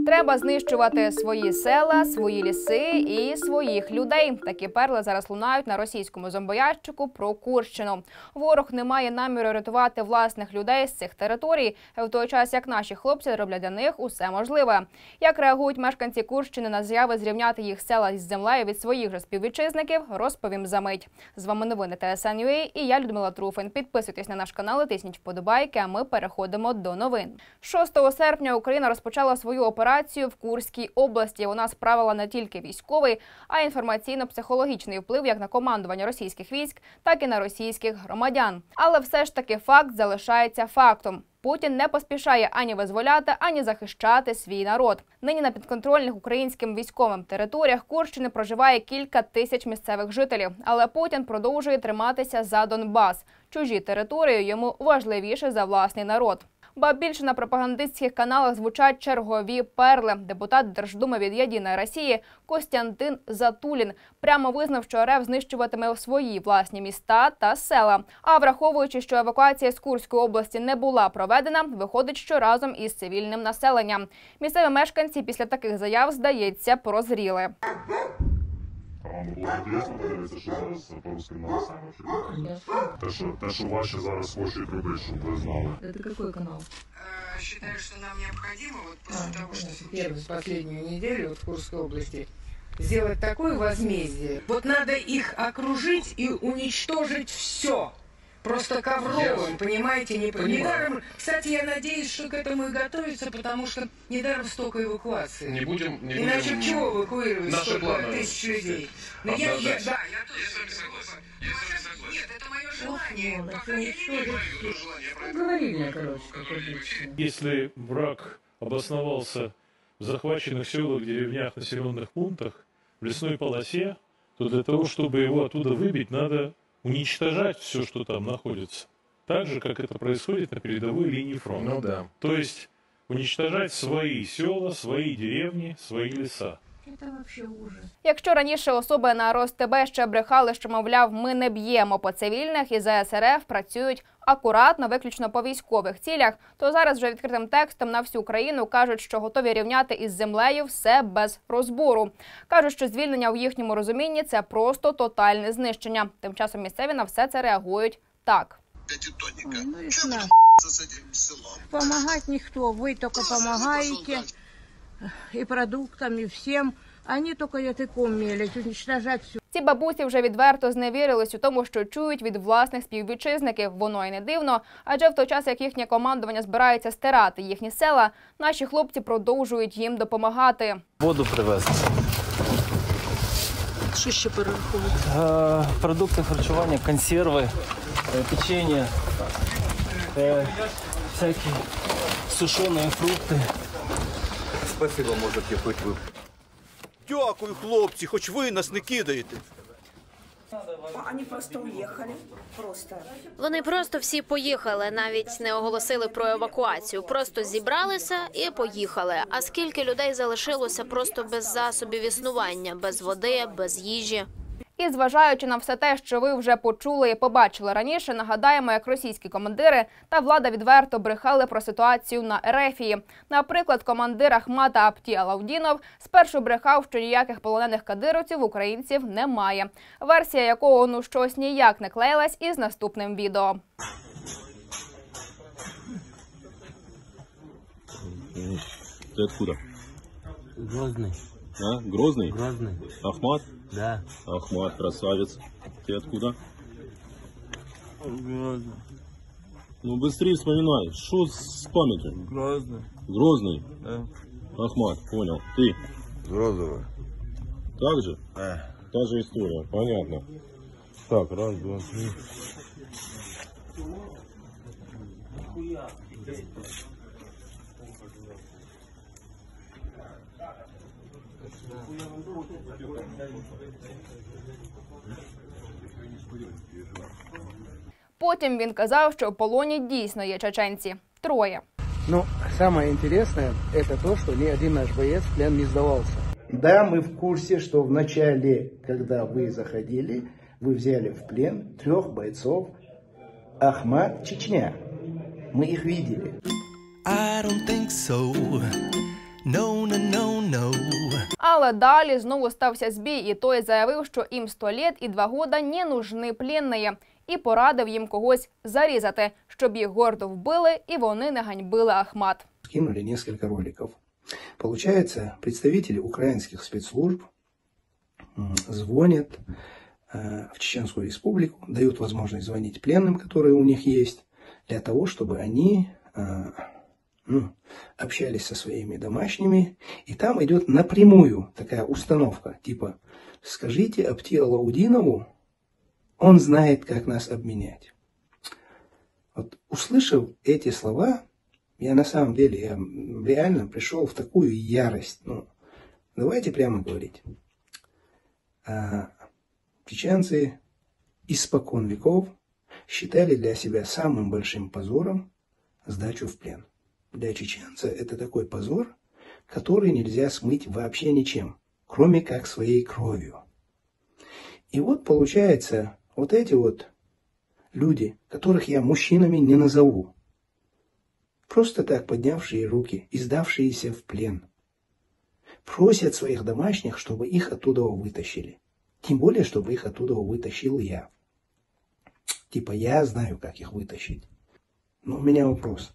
Треба знищувати свої села, свої ліси і своїх людей. Такі перли зараз лунають на російському зомбоящику про Курщину. Ворог не має наміру рятувати власних людей з цих територій, в той час як наші хлопці роблять для них усе можливе. Як реагують мешканці Курщини на заяви зрівняти їх села із землею від своїх же співвітчизників, розповім за мить. З вами новини ТСН.UA і я, Людмила Труфин. Підписуйтесь на наш канал і тисніть вподобайки, а ми переходимо до новин. 6 серпня Україна розпочала свою операцію в Курській області. Вона справила не тільки військовий, а й інформаційно-психологічний вплив як на командування російських військ, так і на російських громадян. Але все ж таки факт залишається фактом. Путін не поспішає ані визволяти, ані захищати свій народ. Нині на підконтрольних українським військовим територіях Курщини проживає кілька тисяч місцевих жителів. Але Путін продовжує триматися за Донбас. Чужі території йому важливіше за власний народ. Ба більше на пропагандистських каналах звучать чергові перли. Депутат Держдуми від «Єдиної Росії» Костянтин Затулін прямо визнав, що РФ знищуватиме свої власні міста та села. А враховуючи, що евакуація з Курської області не була проведена, виходить, що разом із цивільним населенням. Місцеві мешканці після таких заяв, здається, прозріли. Вам було інтересно подивитися, що зараз по-русски написано? Те, що ваші зараз хочуть робити, щоб ви знали. Это какой канал? Считаю, что нам необходимо вот после того, что... Первую, последнюю неделю вот в Курской области сделать такое возмездие. Вот надо их окружить и уничтожить все. Просто ковровым, понимаете, недаром. Кстати, я надеюсь, что к этому и готовится, потому что недаром столько эвакуации. Не будем... Иначе чего эвакуировать столько тысяч людей? Да, я тоже с вами согласен. Нет, это мое желание. Пока я не вижу этого желания. Говорили, короче, как обычно. Если враг обосновался в захваченных селах, деревнях, населенных пунктах, в лесной полосе, то для того, чтобы его оттуда выбить, надо уничтожать все, что там находится. Так же, как это происходит на передовой линии фронта. Ну да. То есть уничтожать свои села, свои деревни, свои леса. Это вообще ужас. Якщо раніше особи на РосТБ ще брехали, що, мовляв, ми не б'ємо по цивільних і ЗС РФ працюють акуратно, виключно по військових цілях, то зараз вже відкритим текстом на всю країну кажуть, що готові рівняти із землею все без розбору. Кажуть, що звільнення у їхньому розумінні – це просто тотальне знищення. Тим часом місцеві на все це реагують так. Ну и что? Помогать никто, вы только помогаете и продуктами, и всем. Они только языком мелят, уничтожать все. Ці бабусі вже відверто зневірились у тому, що чують від власних співвітчизників. Воно й не дивно, адже в той час, як їхнє командування збирається стирати їхні села, наші хлопці продовжують їм допомагати. Воду привезли. Що ще перераховують? Продукти харчування, консерви, печення, всякі сушені фрукти. Спасибо, можете хоч ви. Дякую, хлопці, хоч ви нас не кидаєте. Вони просто уїхали. Вони просто всі поїхали, навіть не оголосили про евакуацію. Просто зібралися і поїхали. А скільки людей залишилося просто без засобів існування, без води, без їжі? І зважаючи на все те, що ви вже почули і побачили раніше, нагадаємо, як російські командири та влада відверто брехали про ситуацію на Ерефії. Наприклад, командир Ахмата Апті Алаудінов спершу брехав, що ніяких полонених кадировців українців немає. Версія якого ну щось ніяк не клеїлась із наступним відео. Ты откуда? Грозний. А? Грозный? Грозний. Ахмат? Да. Ахмат, красавец. Ты откуда? Грозний. Ну быстрее вспоминай. Что с памятью? Грозний. Грозный? Да. Ахмат, понял. Ты? Грозово. Так же? Та же история, понятно. Так, раз, два, три. Потім він казав, що в полоні дійсно є чеченці. 3. Ну, самое интересное, это то, что ни один наш боец в плен не сдавался. Да, мы в курсе, что в начале, когда вы заходили, вы взяли в плен 3 бойцов Ахмат, Чечня. Мы их видели. I don't think so. No, no, Але далі знову стався збій, і той заявив, що їм 100 лет і 2 года не нужны пленные. І порадив їм когось зарізати, щоб їх гордо вбили і вони не ганьбили Ахмат. Скинули несколько роликов. Получается, представители украинских спецслужб звонят в Чеченскую республику, дают возможность звонить пленным, которые у них есть, для того, чтобы они общались со своими домашними. И там идет напрямую такая установка, типа «Скажите Апти Алаудинову, он знает, как нас обменять». Вот, услышав эти слова, я на самом деле реально пришел в такую ярость. Давайте прямо говорить. Чеченцы испокон веков считали для себя самым большим позором сдачу в плен. Для чеченца это такой позор, который нельзя смыть вообще ничем, кроме как своей кровью. И вот получается, вот эти вот люди, которых я мужчинами не назову, просто так поднявшие руки и сдавшиеся в плен, просят своих домашних, чтобы их оттуда вытащили. Тем более, чтобы их оттуда вытащил я. Типа я знаю, как их вытащить. Но у меня вопрос.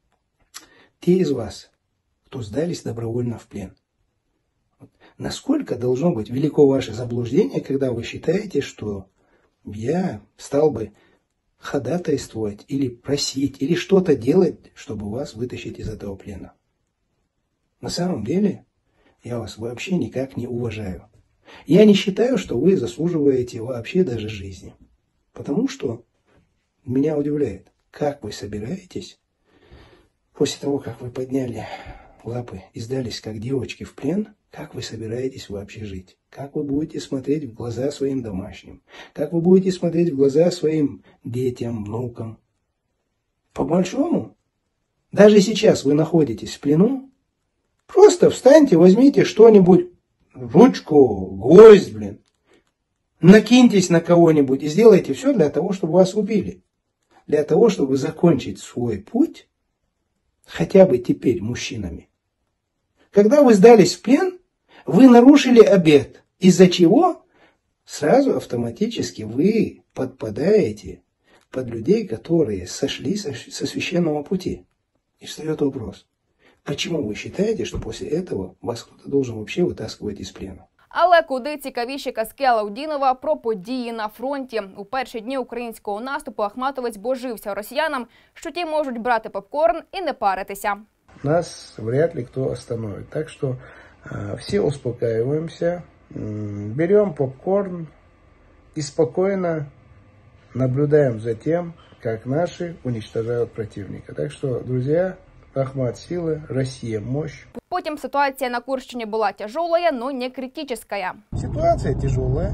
Те из вас, кто сдались добровольно в плен, насколько должно быть велико ваше заблуждение, когда вы считаете, что я стал бы ходатайствовать или просить, или что-то делать, чтобы вас вытащить из этого плена? На самом деле, я вас вообще никак не уважаю. Я не считаю, что вы заслуживаете вообще даже жизни. Потому что меня удивляет, как вы собираетесь, после того, как вы подняли лапы и сдались как девочки в плен, как вы собираетесь вообще жить? Как вы будете смотреть в глаза своим домашним? Как вы будете смотреть в глаза своим детям, внукам? По-большому, даже сейчас вы находитесь в плену, просто встаньте, возьмите что-нибудь, ручку, гвоздь, накиньтесь на кого-нибудь и сделайте все для того, чтобы вас убили. Для того, чтобы закончить свой путь, хотя бы теперь мужчинами. Когда вы сдались в плен, вы нарушили обет, из-за чего сразу автоматически вы подпадаете под людей, которые сошли со священного пути. И встает вопрос, почему вы считаете, что после этого вас кто-то должен вообще вытаскивать из плена? Але куди цікавіші казки Алаудінова про події на фронті. У перші дні українського наступу Ахматовець божився росіянам, що ті можуть брати попкорн і не паритися. Нас вряд ли кто остановит. Так что все успокаиваемся, берем попкорн и спокойно наблюдаем за тем, как наши уничтожают противника. Так что, друзья, Ахмат – сила, Россия – мощь. Потім ситуація на Курщині була тяжелая, но не критическая. Ситуация тяжелая,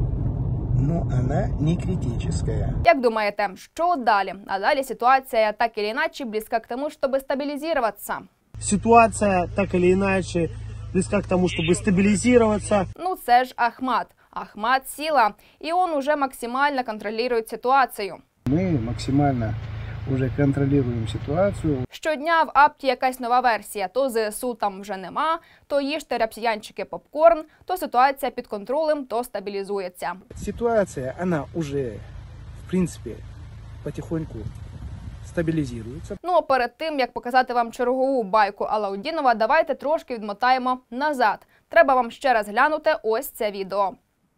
но она не критическая. Як думаєте, що далі? А далі ситуація так или иначе близка к тому, чтобы стабилизироваться. Ситуация так или иначе близка к тому, чтобы стабилизироваться. Ну це ж Ахмат. Ахмат – сила. И он уже максимально контролирует ситуацию. Мы максимально уже контролюємо ситуацію. Щодня в Апті якась нова версія. То ЗСУ там вже нема, то їжте росіянчики попкорн, то ситуація під контролем, то стабілізується. Ситуація, вона вже, в принципі, потихоньку стабілізується. Ну а перед тим, як показати вам чергову байку Алаудінова, давайте трошки відмотаємо назад. Треба вам ще раз глянути ось це відео.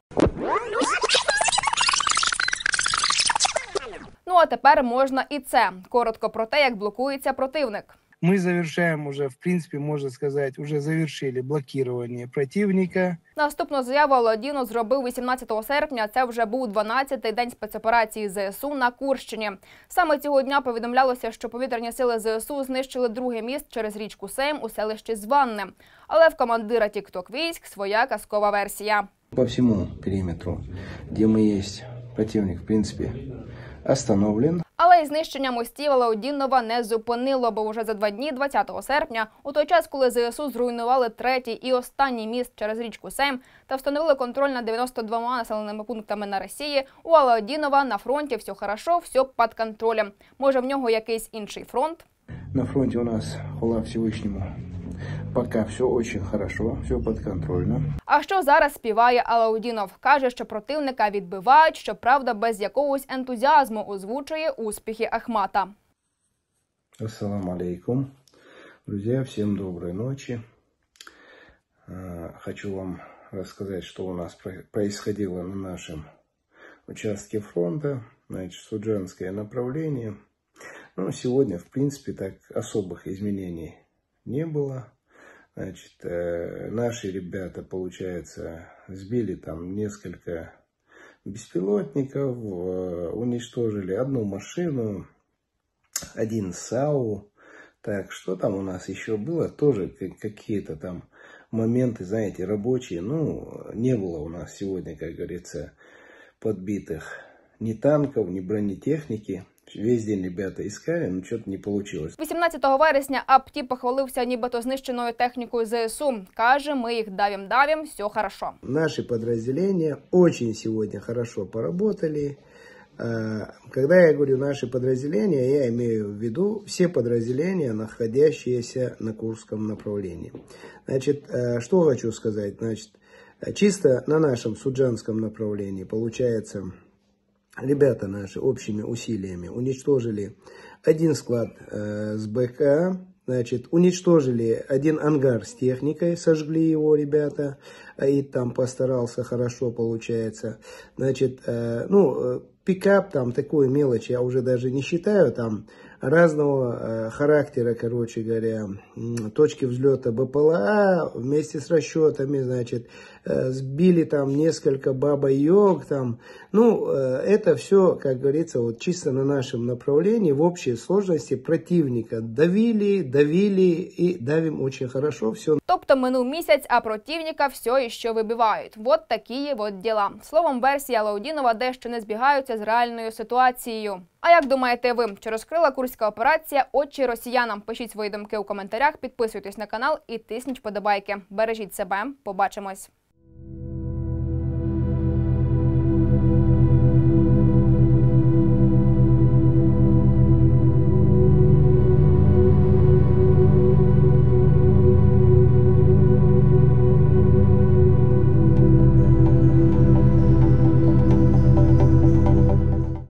Ну а тепер можна і це. Коротко про те, як блокується противник. Мы завершаем уже, в принципе, можно сказать, уже завершили блокирование противника. Наступну заяву Алаудінов зробив 18 серпня. Це вже був 12-й день спецоперації ЗСУ на Курщині. Саме цього дня повідомлялося, що повітряні сили ЗСУ знищили другий міст через річку Сейм у селищі Званне. Але в командира тік-ток-військ своя казкова версія. По всему периметру, где мы есть, противник, в принципе, остановлен. Але й знищення мостів Алаудінова не зупинило, бо вже за 2 дні, 20 серпня, у той час, коли ЗСУ зруйнували третій і останній міст через річку Сейм та встановили контроль над 92 населеними пунктами на Росії, у Алаудінова на фронті все хорошо, все під контролем. Може, в нього якийсь інший фронт? На фронте у нас, хвала Всевышнему, Пока все очень хорошо, все подконтрольно. А що зараз співає Алаудінов? Каже, що противника відбивають, щоправда, без якогось ентузіазму озвучує успіхи Ахмата. Ассаламу алейкум. Друзья, всем доброй ночи. Хочу вам рассказать, что у нас происходило на нашем участке фронта. Значит, Суджанское направление. Ну, сегодня, в принципе, так особых изменений не было. Значит, наши ребята, получается, сбили там несколько беспилотников, уничтожили одну машину, один САУ. Так, что там у нас еще было? Тоже какие-то там моменты, знаете, рабочие. Ну, не было у нас сегодня, как говорится, подбитых ни танков, ни бронетехники. Весь день ребята искали, но что-то не получилось. 18 вересня АПТІ похвалився нібито знищеною технікою ЗСУ. Каже, ми їх давим, все хорошо. Наши подразделения очень сегодня хорошо поработали. Когда я говорю наши подразделения, я имею в виду все подразделения, находящиеся на Курском направлении. Значит, что хочу сказать. Значит, чисто на нашем Суджанском направлении, получается, ребята наши общими усилиями уничтожили один склад с БК, значит, уничтожили один ангар с техникой, сожгли его ребята, и там постарался хорошо, получается. Значит, ну, пикап, там, такой мелочи я уже даже не считаю, там, разного характера, короче говоря, точки взлета БПЛА вместе с расчетами, значит, сбили там несколько баба-йог, там, ну, это все, как говорится, вот чисто на нашем направлении, в общей сложности противника давили и давим очень хорошо, все. Тобто минув місяць, а противника все іще вибивають. Вот такі от діла. Словом, версії Алаудінова дещо не збігаються з реальною ситуацією. А як думаєте ви, чи розкрила Курська операція очі росіянам? Пишіть свої думки у коментарях, підписуйтесь на канал і тисніть вподобайки. Бережіть себе, побачимось.